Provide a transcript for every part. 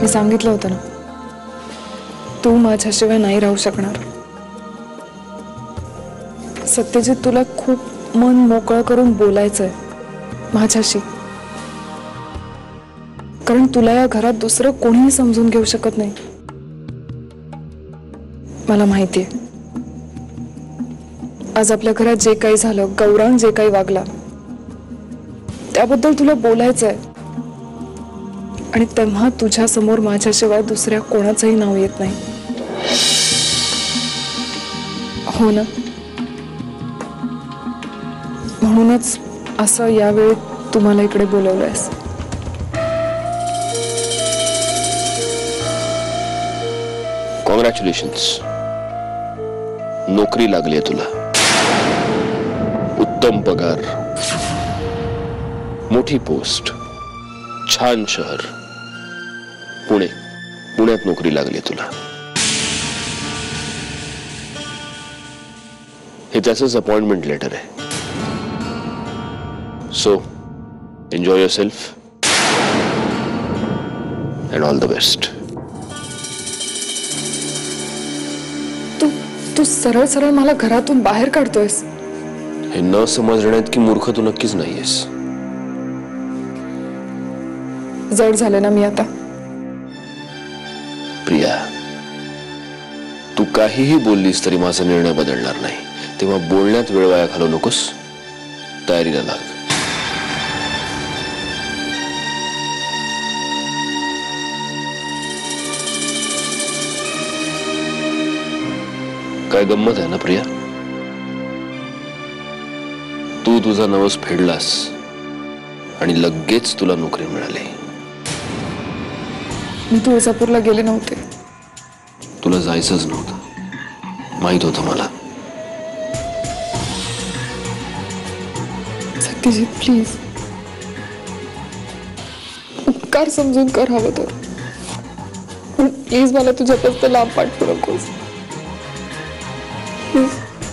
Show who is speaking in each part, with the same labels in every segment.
Speaker 1: मी सांगितलं होतं ना, तू माझ्याशिवाय नाही राहू शकणार. सत्यजित, तुला खूप मन मोकळं करून बोलायचंय माझ्याशी, कारण तुला या घरात दुसरं कोणीही समजून घेऊ शकत नाही. मला माहितीये आज आपल्या घरात जे काही झालं, गौरांग जे काही वागला, त्याबद्दल तुला बोलायचंय. आणि तेव्हा तुझ्या समोर माझ्याशिवाय दुसऱ्या कोणाचंही नाव येत नाही. हो ना? म्हणूनच असं यावेळी तुम्हाला इकडे बोलवलंयस.
Speaker 2: कॉंग्रॅच्युलेशन्स, नोकरी लागली तुला. उत्तम पगार, मोठी पोस्ट, छान शहर, पुण्यात नोकरी लागली तुला. हे त्याचंच अपॉइंटमेंट लेटर आहे. So enjoy yourself and all the best.
Speaker 1: तू सरळ सरळ मला घरातून बाहेर काढतोयस.
Speaker 2: हे न समजण्यात की मूर्ख तू नक्कीच नाहीयेस.
Speaker 1: जड झाले ना मी आता.
Speaker 2: प्रिया, तू काहीही बोललीस तरी माझा निर्णय बदलणार नाही. तेव्हा बोलण्यात वेळ वाया घालवू नकोस. तयारीला लाग. काय गंमत आहे ना प्रिया? तू तुझा नवस फेडलास आणि लगेच तुला नोकरी मिळाली.
Speaker 1: मी तुळजापूरला गेले नव्हते.
Speaker 2: तुला जायचंच नव्हतं, माहित होतं मला.
Speaker 1: सत्यजित, प्लीज उपकार समजून कर हवं तर, पण प्लीज मला तुझ्यापासून लांब पाठवू नकोस. प्लीज.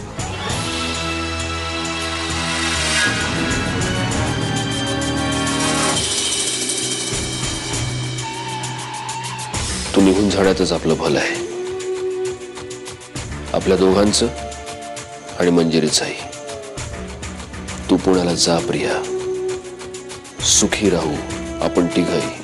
Speaker 2: तू निघून जाण्यातच आपलं भलं आहे, आपल्या दोघांचं आणि मंजिरीचंही. तू पुण्याला जा प्रिया, सुखी राहू आपण तिघही.